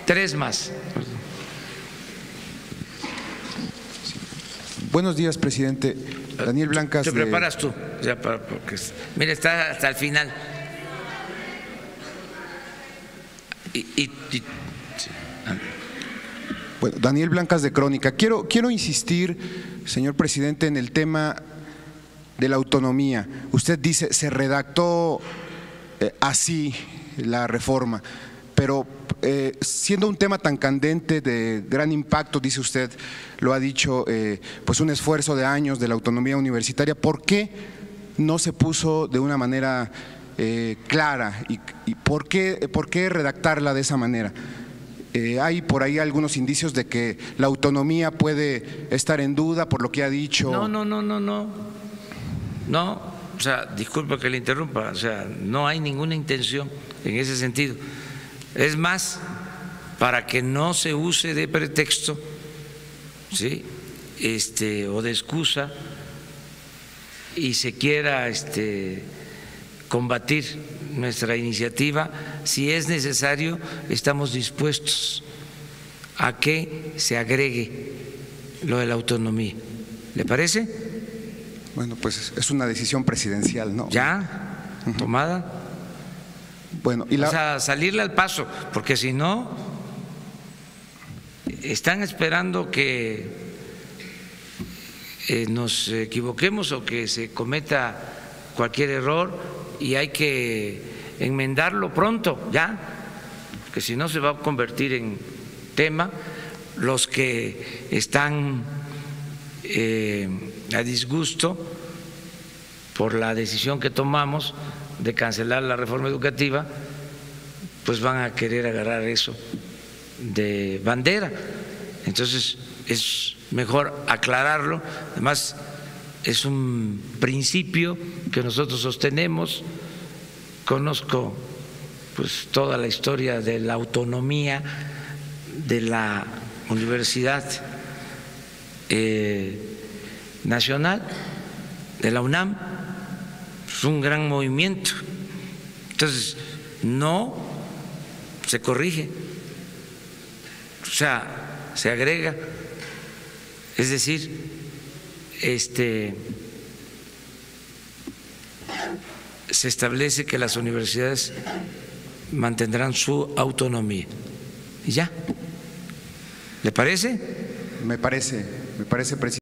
tres más. Buenos días, presidente. Daniel Blancas. Te preparas tú, ya porque mira, está hasta el final. Bueno, Daniel Blancas de Crónica. Quiero insistir, señor presidente, en el tema de la autonomía. Usted dice, se redactó así la reforma, pero siendo un tema tan candente, de gran impacto, dice usted, lo ha dicho, pues un esfuerzo de años de la autonomía universitaria, ¿por qué no se puso de una manera clara y por qué redactarla de esa manera? Hay por ahí algunos indicios de que la autonomía puede estar en duda por lo que ha dicho. No, o sea, disculpa que le interrumpa, o sea, no hay ninguna intención en ese sentido. Es más, para que no se use de pretexto, ¿sí? O de excusa y se quiera combatir nuestra iniciativa, si es necesario, estamos dispuestos a que se agregue lo de la autonomía. ¿Le parece? Bueno, pues es una decisión presidencial, ¿no? ¿Ya? ¿Tomada? Bueno, o sea, salirle al paso, porque si no, están esperando que nos equivoquemos o que se cometa cualquier error y hay que enmendarlo pronto, ya, porque si no se va a convertir en tema. Los que están a disgusto por la decisión que tomamos de cancelar la reforma educativa, pues van a querer agarrar eso de bandera. Entonces es mejor aclararlo. Además, es un principio que nosotros sostenemos. Conozco pues toda la historia de la autonomía de la Universidad Nacional, de la UNAM. Es un gran movimiento. Entonces, no se corrige, o sea, se agrega. Es decir, se establece que las universidades mantendrán su autonomía. ¿Y ya? ¿Le parece? Me parece, presidente.